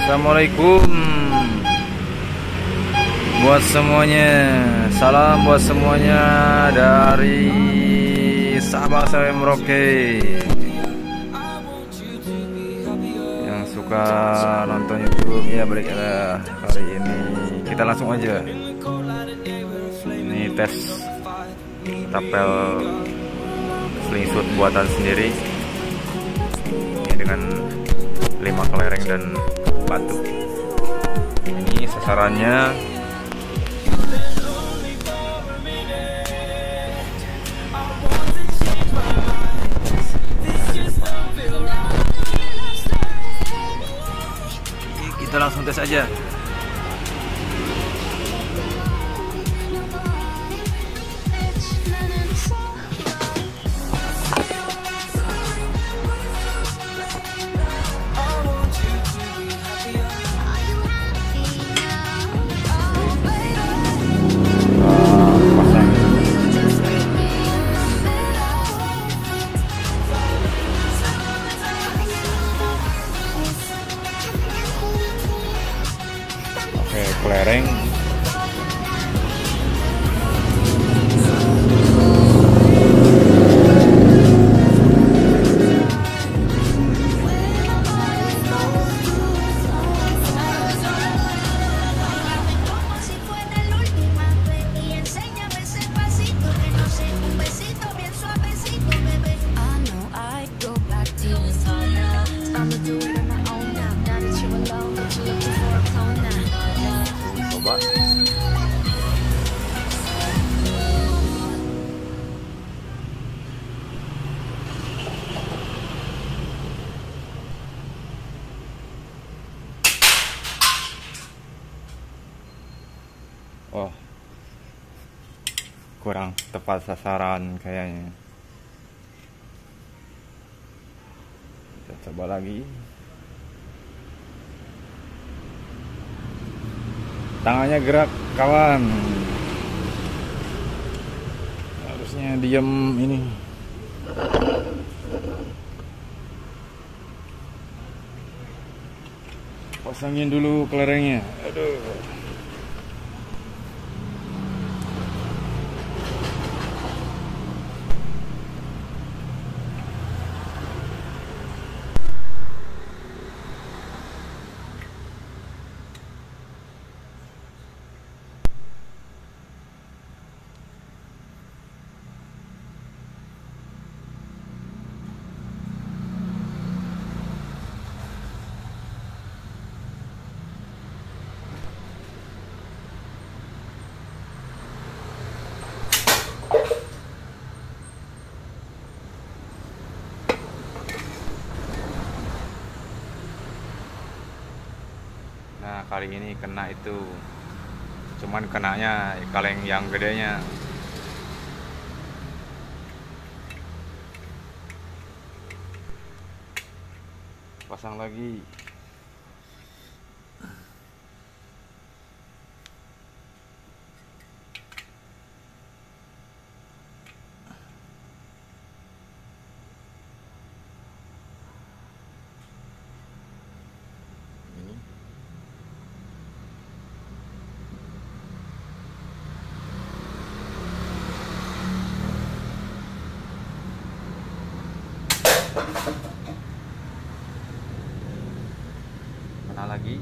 Assalamualaikum buat semuanya, salam buat semuanya dari Sabang sampai Merauke yang suka nonton YouTube ya. Balik kali ini kita langsung aja. Ini tes tapel slingshot buatan sendiri ini dengan 5 kelereng dan batu. Ini sasarannya kita langsung tes aja. Kelereng coba. Oh, kurang tepat sasaran kayaknya. Kita coba lagi. Tangannya gerak, kawan. Harusnya diam ini. Pasangin dulu kelerengnya. Aduh. Nah, kali ini kena itu, cuman kenanya kaleng yang gedenya. Pasang lagi. Kena lagi.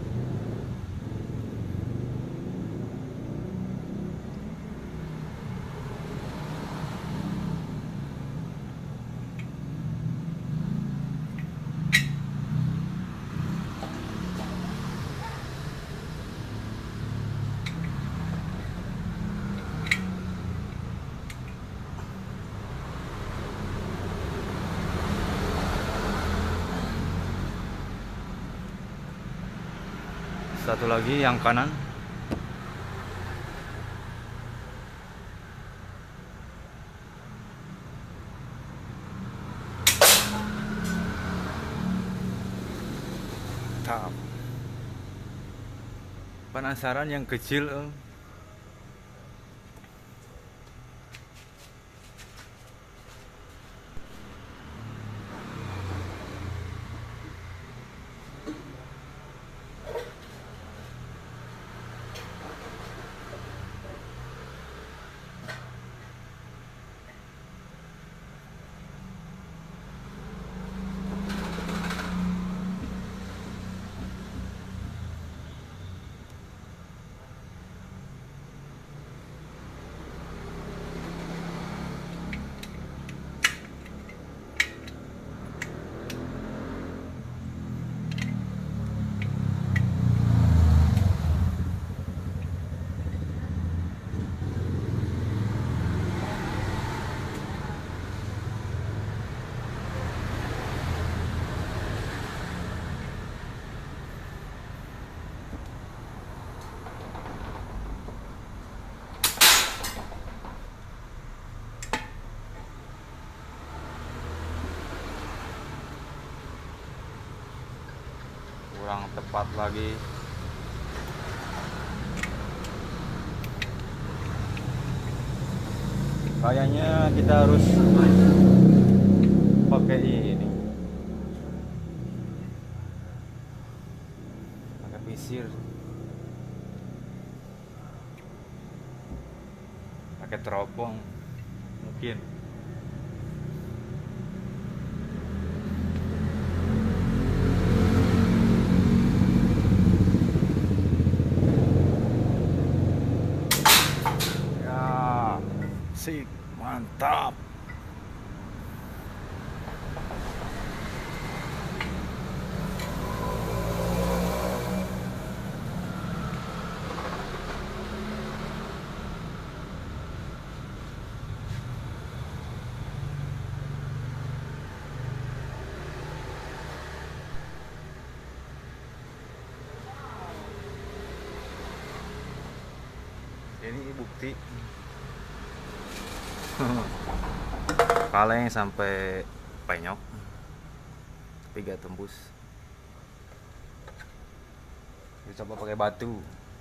Satu lagi yang kanan. Tap. Penasaran yang kecil, kurang tepat lagi. Kayaknya kita harus pakai ini, pakai pisir, pakai teropong mungkin. Ya, sip, mantap. Ini bukti kaleng sampai penyok tapi gak tembus. Dicoba pakai batu.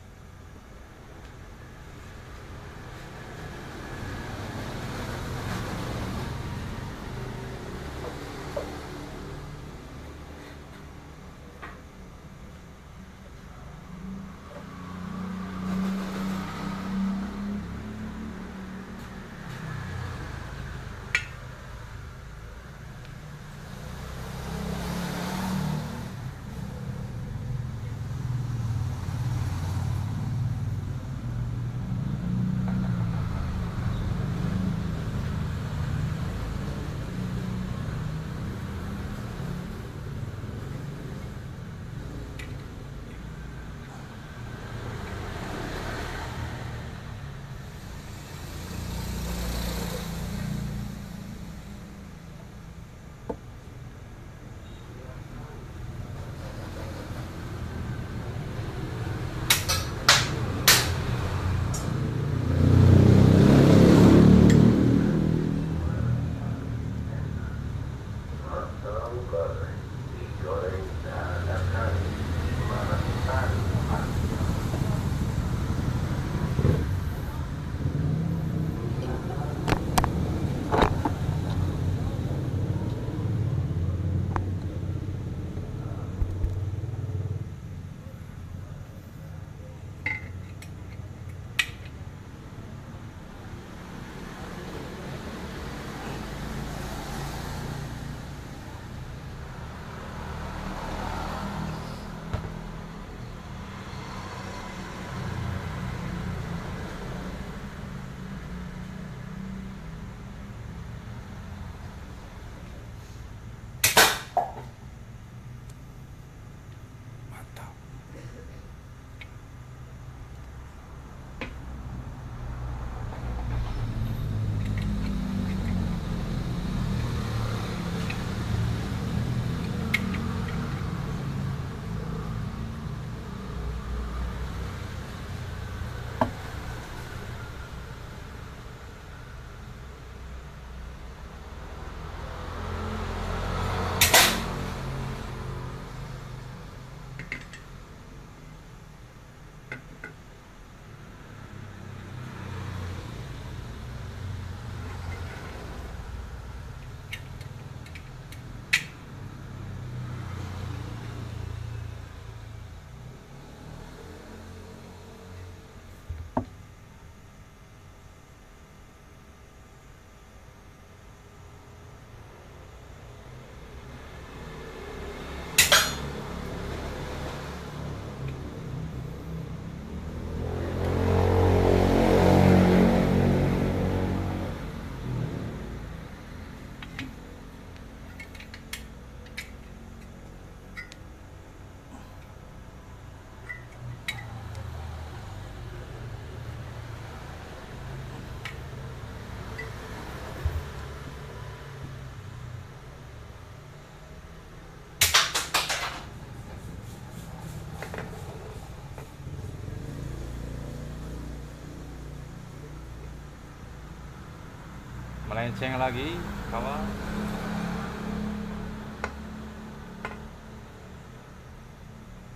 Melenceng lagi kawan.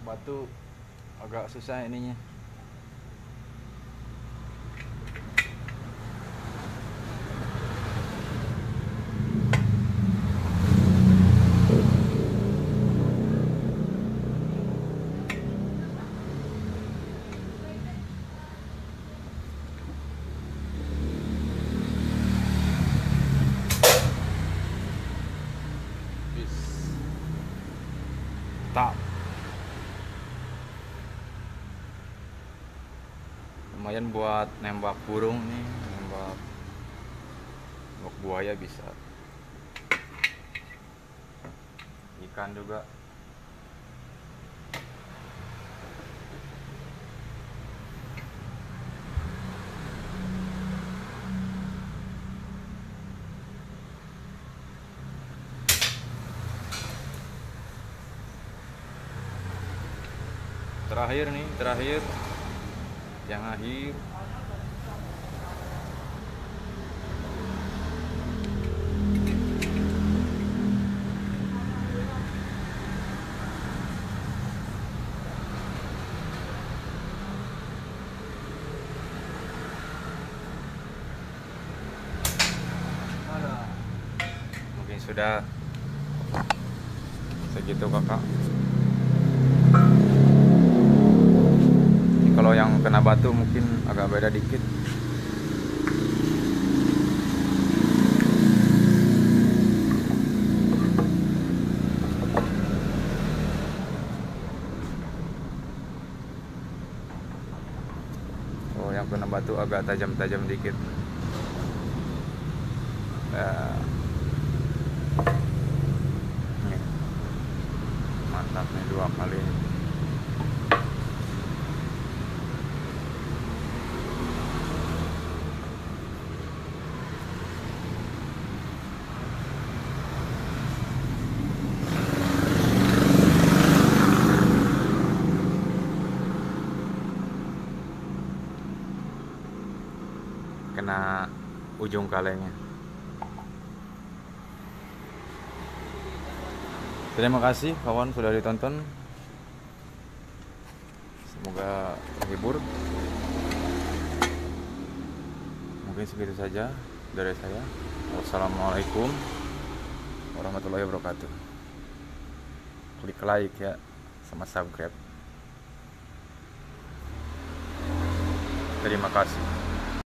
batu agak susah ininya. Tak. Lumayan buat nembak burung nih, nembak buaya bisa, ikan juga. Terakhir yang akhir. Mungkin sudah segitu kakak. Ini kalau yang kena batu mungkin agak beda dikit. Oh, yang kena batu agak tajam-tajam dikit. Nih, mantap nih 2 kali. Kena ujung kalengnya. Terima kasih kawan sudah ditonton. Semoga terhibur. Mungkin segitu saja dari saya. Wassalamualaikum warahmatullahi wabarakatuh. Klik like ya, sama subscribe. Terima kasih.